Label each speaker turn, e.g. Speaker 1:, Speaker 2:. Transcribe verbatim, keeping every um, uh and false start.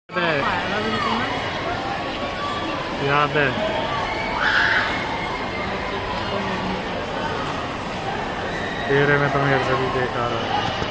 Speaker 1: याद है तेरे में तो मेरे से भी बेकार है।